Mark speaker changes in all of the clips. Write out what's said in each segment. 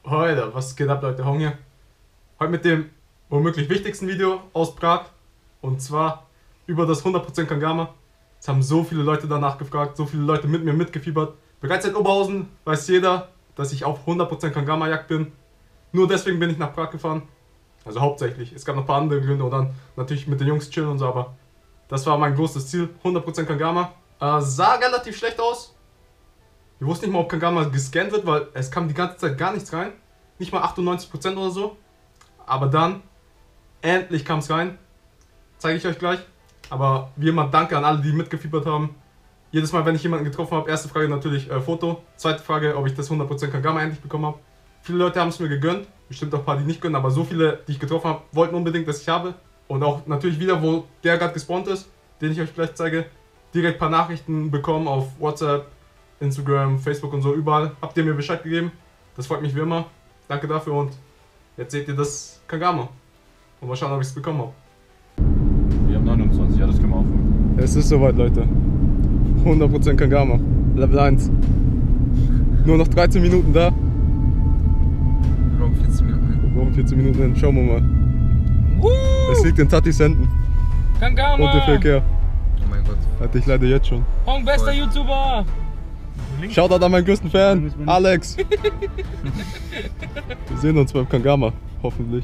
Speaker 1: Heute, was geht ab, Leute? Hong hier. Heute mit dem womöglich wichtigsten Video aus Prag. Und zwar über das 100% Kangama. Es haben so viele Leute danach gefragt, so viele Leute mit mir mitgefiebert. Bereits in Oberhausen weiß jeder, dass ich auf 100% Kangama-Jagd bin. Nur deswegen bin ich nach Prag gefahren. Also hauptsächlich. Es gab noch ein paar andere Gründe und dann natürlich mit den Jungs chillen und so, aber das war mein großes Ziel. 100% Kangama. Sah relativ schlecht aus. Wir wussten nicht mal, ob Kangama gescannt wird, weil es kam die ganze Zeit gar nichts rein. Nicht mal 98% oder so. Aber dann, endlich kam es rein. Zeige ich euch gleich. Aber wie immer, danke an alle, die mitgefiebert haben. Jedes Mal, wenn ich jemanden getroffen habe, erste Frage natürlich Foto. Zweite Frage, ob ich das 100% Kangama endlich bekommen habe. Viele Leute haben es mir gegönnt. Bestimmt auch ein paar, die nicht gönnen. Aber so viele, die ich getroffen habe, wollten unbedingt, dass ich habe. Und auch natürlich wieder, wo der gerade gespawnt ist, den ich euch gleich zeige. Direkt ein paar Nachrichten bekommen auf WhatsApp, Instagram, Facebook und so, überall. Habt ihr mir Bescheid gegeben. Das freut mich wie immer. Danke dafür und jetzt seht ihr das Kangama. Und mal schauen, ob ich es bekommen habe.
Speaker 2: Wir haben 29, ja, das können wir aufholen.
Speaker 1: Es ist soweit, Leute. 100% Kangama. Level 1. Nur noch 13 Minuten da.
Speaker 3: Wir brauchen 14 Minuten.
Speaker 1: Wir brauchen 14 Minuten hin. Schauen wir mal. Es liegt in Tatis Händen.
Speaker 4: Kangama!
Speaker 1: Und der Verkehr.
Speaker 3: Oh mein Gott.
Speaker 1: Hatte ich leider jetzt schon.
Speaker 4: Hong, bester YouTuber!
Speaker 1: Shoutout an meinen größten Fan, Alex. Wir sehen uns beim Kangama, hoffentlich.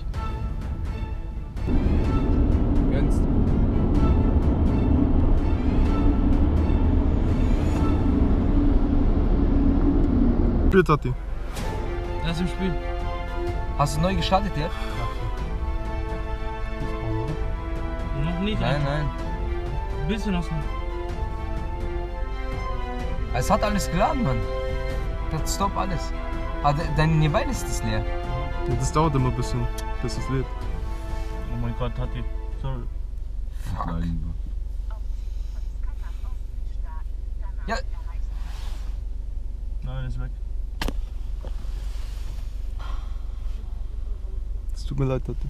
Speaker 3: Gönnst.
Speaker 1: Spiel, Tati.
Speaker 4: Er ist im Spiel.
Speaker 3: Hast du neu gestartet, ja?
Speaker 4: Noch nicht.
Speaker 3: Nein.
Speaker 4: Ein bisschen noch.
Speaker 3: Es hat alles geladen, Mann. Das stoppt alles. Aber dein Nearby-List ist leer.
Speaker 1: Ja, das dauert immer ein bisschen, bis es lädt.
Speaker 4: Oh mein Gott, Tati. Sorry.
Speaker 3: Fuck. Ja,
Speaker 4: Nein, ist weg.
Speaker 1: Es tut mir leid, Tati.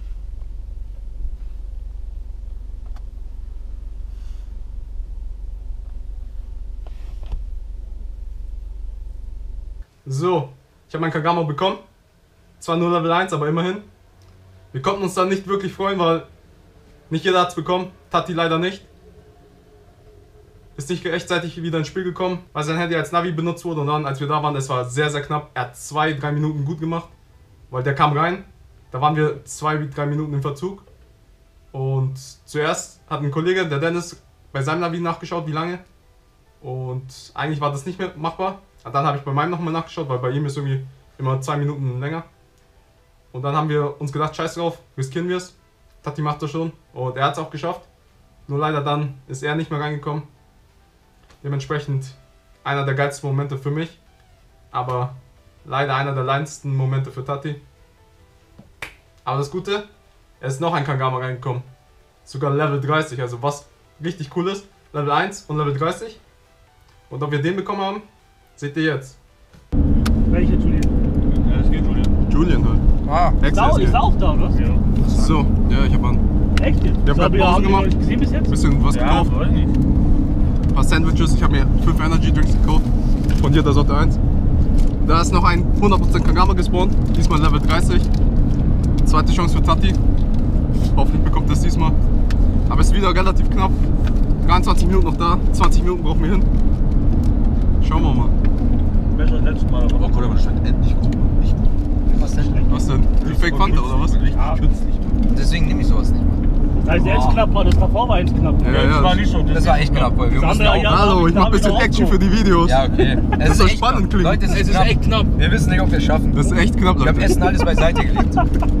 Speaker 1: So, ich habe mein Kangama bekommen. Zwar nur Level 1, aber immerhin. Wir konnten uns dann nicht wirklich freuen, weil nicht jeder hat es bekommen. Tati leider nicht. Ist nicht rechtzeitig wieder ins Spiel gekommen, weil sein Handy als Navi benutzt wurde. Und dann, als wir da waren, das war sehr, sehr knapp. Er hat 2-3 Minuten gut gemacht, weil der kam rein. Da waren wir 2-3 Minuten im Verzug. Und zuerst hat ein Kollege, der Dennis, bei seinem Navi nachgeschaut, wie lange. Und eigentlich war das nicht mehr machbar. Und dann habe ich bei meinem nochmal nachgeschaut, weil bei ihm ist irgendwie immer 2 Minuten länger. Und dann haben wir uns gedacht, scheiß drauf, riskieren wir es. Tati macht das schon und er hat es auch geschafft. Nur leider dann ist er nicht mehr reingekommen. Dementsprechend einer der geilsten Momente für mich. Aber leider einer der leidensten Momente für Tati. Aber das Gute, er ist noch ein Kangama reingekommen. Sogar Level 30, also was richtig cool ist. Level 1 und Level 30. Und ob wir den bekommen haben, seht ihr jetzt.
Speaker 4: Welche Julian?
Speaker 2: Ja, das geht, Julian.
Speaker 1: Julian halt.
Speaker 3: ah,
Speaker 4: Ist er auch da, oder? Ja.
Speaker 1: So, ja, ich habe an.
Speaker 4: Echt jetzt?
Speaker 1: Wir haben gerade Pause gemacht.
Speaker 4: Nicht gesehen bis jetzt?
Speaker 1: Bisschen was
Speaker 2: Ja,
Speaker 1: gekauft.
Speaker 2: weiß nicht.
Speaker 1: Ein paar Sandwiches. Ich habe mir 5 Energy Drinks gekauft. Von hier der Sorte 1. Da ist noch ein 100% Kangama gespawnt. Diesmal Level 30. Zweite Chance für Tati. Hoffentlich bekommt er es diesmal. Aber es ist wieder relativ knapp. 23 Minuten noch da. 20 Minuten brauchen wir hin. Schauen wir mal.
Speaker 4: Besser als letztes Mal.
Speaker 2: Aber Kollege, das stand endlich gut. Nicht gut.
Speaker 3: was denn?
Speaker 1: Was denn? Die Fake Fanta oder was?
Speaker 2: Richtig künstlich.
Speaker 3: Deswegen nehme ich sowas nicht.
Speaker 4: Das heißt, jetzt knapp war, das davor war jetzt knapp.
Speaker 1: Ja,
Speaker 2: Das war nicht so.
Speaker 3: Das war echt knapp, weil wir
Speaker 4: Das
Speaker 3: mussten
Speaker 4: andere
Speaker 3: auch...
Speaker 4: Jahr-
Speaker 1: Hallo, ich mach ein
Speaker 4: Da hab ich
Speaker 1: bisschen
Speaker 4: auch
Speaker 1: Action
Speaker 4: so.
Speaker 1: für die Videos.
Speaker 3: Ja, okay. Es
Speaker 1: Das soll
Speaker 3: echt
Speaker 1: spannend
Speaker 3: knapp.
Speaker 1: klingen.
Speaker 3: Leute, es ist echt knapp. Wir wissen nicht, ob wir es schaffen.
Speaker 1: Das ist echt knapp,
Speaker 3: Wir haben
Speaker 1: Leute.
Speaker 3: Essen alles beiseite gelegt.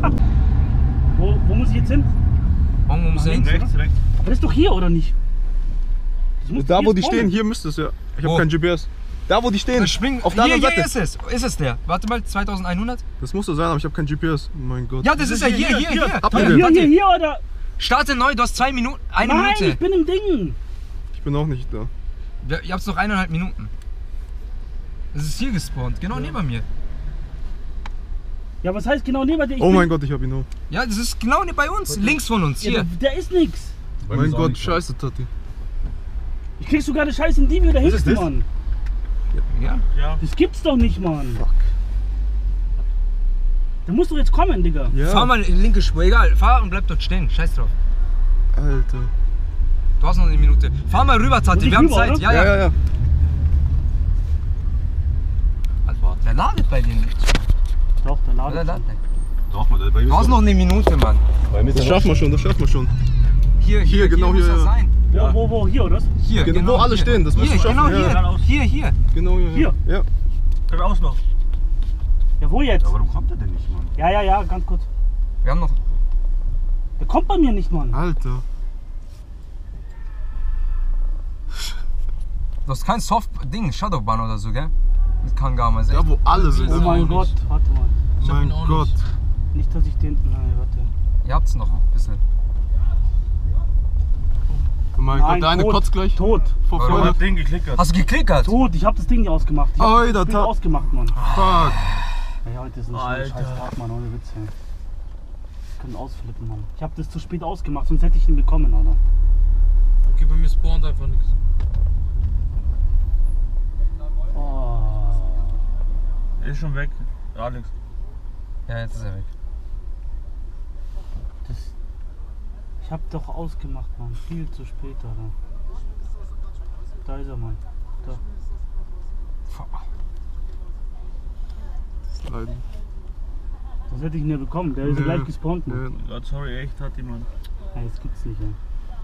Speaker 4: Wo muss ich jetzt hin?
Speaker 3: Warum muss
Speaker 4: Links,
Speaker 3: hin?
Speaker 2: Rechts.
Speaker 4: Aber das ist doch hier, oder nicht? Das muss
Speaker 1: Da
Speaker 4: hier
Speaker 1: wo die
Speaker 4: spawnen.
Speaker 1: stehen, hier müsste es ja. Ich
Speaker 3: Wo?
Speaker 1: habe kein GPS. Da wo die stehen.
Speaker 3: Spring.
Speaker 1: Auf der
Speaker 3: Hier,
Speaker 1: anderen
Speaker 3: hier
Speaker 1: Seite.
Speaker 3: ist es. Ist es der? Warte mal, 2100?
Speaker 1: Das muss so sein, aber ich habe kein GPS. Oh mein Gott.
Speaker 3: Ja, das ist er. Hier.
Speaker 1: Habt ihr
Speaker 4: Ja,
Speaker 1: den?
Speaker 4: hier, oder?
Speaker 3: Starte neu, du hast 2 Minuten. Eine
Speaker 4: Nein,
Speaker 3: Minute.
Speaker 4: ich bin im Ding.
Speaker 1: Ich bin auch nicht da.
Speaker 3: Ihr habt noch 1,5 Minuten. Das ist hier gespawnt, genau neben mir.
Speaker 4: Ja, was heißt genau neben dir?
Speaker 1: Oh mein Gott, ich habe ihn auch.
Speaker 3: Ja, das ist genau bei uns, links von uns,
Speaker 4: Ja,
Speaker 3: hier.
Speaker 4: der ist nix.
Speaker 1: Mein Gott, scheiße, Tati.
Speaker 4: Ich krieg sogar eine Scheiße in die wieder
Speaker 2: ist
Speaker 4: hinten,
Speaker 2: das?
Speaker 4: Mann.
Speaker 3: Ja.
Speaker 2: Ja.
Speaker 4: Das gibt's doch nicht, Mann.
Speaker 1: Fuck.
Speaker 4: Du musst doch jetzt kommen, Digga.
Speaker 1: Ja.
Speaker 3: Fahr mal in die linke Spur, egal. Fahr und bleib dort stehen. Scheiß drauf.
Speaker 1: Alter.
Speaker 3: Du hast noch eine Minute. Fahr mal rüber, Tati.
Speaker 4: Muss
Speaker 3: Wir haben
Speaker 4: ich rüber,
Speaker 3: Zeit.
Speaker 4: oder?
Speaker 3: Ja, ja.
Speaker 1: ja.
Speaker 3: Alter, der ladet bei dir nicht.
Speaker 4: Doch, der
Speaker 3: Der
Speaker 4: ladet.
Speaker 3: ladet nicht.
Speaker 2: Doch, mal, bei mir
Speaker 3: Du hast noch eine Minute, Mann.
Speaker 1: Das schaffen wir schon, das schaffen wir schon.
Speaker 3: Hier,
Speaker 1: genau
Speaker 3: muss
Speaker 1: hier,
Speaker 3: er
Speaker 1: ja.
Speaker 3: sein.
Speaker 4: Ja. Wo, hier, oder?
Speaker 3: Hier,
Speaker 1: Genau, wo alle
Speaker 3: hier.
Speaker 1: stehen, das musst
Speaker 3: Hier,
Speaker 1: du schaffen.
Speaker 3: genau
Speaker 1: Ja.
Speaker 3: hier.
Speaker 1: Genau hier.
Speaker 4: Hier.
Speaker 1: Ja.
Speaker 4: Geradeaus noch. Ja, wo jetzt?
Speaker 2: Ja, warum kommt der denn nicht, Mann?
Speaker 4: Ja, ganz kurz.
Speaker 3: Wir haben noch.
Speaker 4: Der kommt bei mir nicht, Mann.
Speaker 1: Alter.
Speaker 3: Du hast kein Soft-Ding, Shadowban oder so, gell? Mit Kangama.
Speaker 1: Ja, wo alle sind.
Speaker 4: Oh mein Gott, warte mal.
Speaker 1: Mein Gott.
Speaker 4: Nicht, dass ich den. Nein, warte.
Speaker 3: Ihr habt's noch ein bisschen.
Speaker 1: Oh mein
Speaker 4: Nein,
Speaker 1: Gott, der eine
Speaker 4: tot,
Speaker 1: kotzt gleich.
Speaker 4: Tot.
Speaker 1: Vor
Speaker 3: Warum?
Speaker 1: Freude.
Speaker 2: Ding geklickert.
Speaker 3: Hast du geklickert?
Speaker 4: Tot, ich hab das Ding nicht ausgemacht. Ich hab
Speaker 1: Alter,
Speaker 4: das Ding
Speaker 1: Tat.
Speaker 4: ausgemacht, Mann.
Speaker 1: Fuck.
Speaker 4: Ja, heute ist ein scheiß Tag, Mann, ohne Witz, ey. Ich kann ausflippen, Mann. Ich hab das zu spät ausgemacht, sonst hätte ich ihn bekommen, oder?
Speaker 5: Okay, bei mir spawnt einfach nichts.
Speaker 4: Oh.
Speaker 2: Er ist schon weg. Alex.
Speaker 3: Ja, jetzt ist er weg.
Speaker 4: Das, ich hab doch ausgemacht, Mann. Viel zu spät, oder? Da ist er, Mann. Da.
Speaker 1: Leiden.
Speaker 4: Das hätte ich ihn ja bekommen. Der ist
Speaker 1: Ja.
Speaker 4: gleich gespawnt, Mann.
Speaker 1: Ja.
Speaker 2: Ja, sorry, echt hat jemand.
Speaker 4: Ja, das gibt's nicht, ey.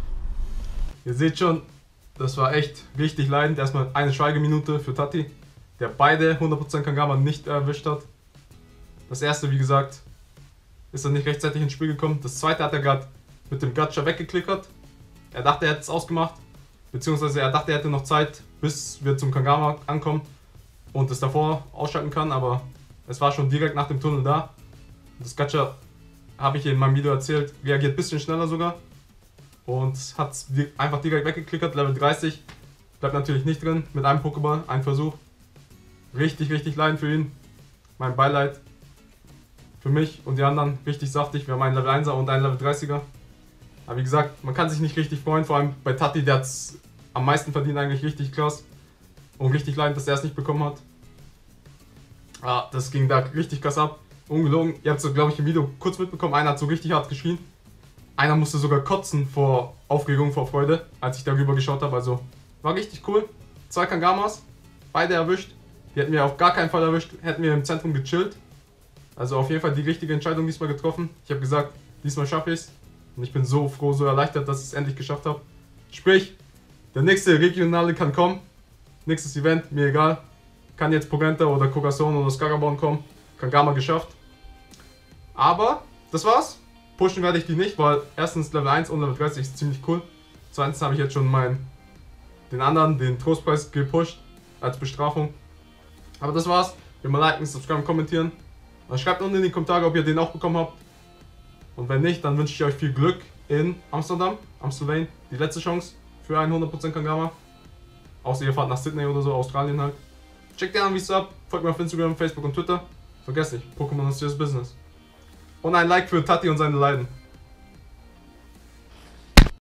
Speaker 1: Ihr seht schon, das war echt richtig leidend. Erstmal eine Schweigeminute für Tati, der beide 100% Kangama nicht erwischt hat. Das erste, wie gesagt, ist er nicht rechtzeitig ins Spiel gekommen. Das zweite hat er gerade mit dem Gacha weggeklickert. Er dachte, er hätte es ausgemacht. Beziehungsweise er dachte, er hätte noch Zeit, bis wir zum Kangama ankommen und es davor ausschalten kann. Aber es war schon direkt nach dem Tunnel da. Das Gacha, habe ich in meinem Video erzählt, reagiert ein bisschen schneller sogar. Und hat es einfach direkt weggeklickert. Level 30 bleibt natürlich nicht drin. Mit einem Pokéball, ein Versuch. Richtig leiden für ihn. Mein Beileid. Für mich und die anderen richtig saftig. Wir haben einen Level 1er und einen Level 30er. Aber wie gesagt, man kann sich nicht richtig freuen. Vor allem bei Tati, der hat es am meisten verdient, eigentlich richtig krass. Und richtig leidend, dass er es nicht bekommen hat. Das ging da richtig krass ab. Ungelogen. Ihr habt es, glaube ich, im Video kurz mitbekommen. Einer hat so richtig hart geschrien. Einer musste sogar kotzen vor Aufregung, vor Freude, als ich darüber geschaut habe. Also war richtig cool. 2 Kangamas, beide erwischt. Die hätten wir auf gar keinen Fall erwischt, hätten wir im Zentrum gechillt. Also auf jeden Fall die richtige Entscheidung diesmal getroffen. Ich habe gesagt, diesmal schaffe ich es. Und ich bin so froh, so erleichtert, dass ich es endlich geschafft habe. Sprich, der nächste Regionale kann kommen. Nächstes Event, mir egal. Kann jetzt Pogenta oder Corazon oder Scaraborn kommen. Kangama geschafft. Aber das war's. Pushen werde ich die nicht, weil erstens Level 1 und Level 30 ist ziemlich cool. Zweitens habe ich jetzt schon den Trostpreis gepusht als Bestrafung. Aber das war's. Immer liken, subscriben, kommentieren. Und schreibt unten in die Kommentare, ob ihr den auch bekommen habt. Und wenn nicht, dann wünsche ich euch viel Glück in Amsterdam, Amstelveen. Die letzte Chance für einen 100% Kangama. Außer ihr fahrt nach Sydney oder so, Australien halt. Checkt gerne an, wie es ab. Folgt mir auf Instagram, Facebook und Twitter. Vergesst nicht, Pokémon ist serious business. Und ein Like für Tati und seine Leiden.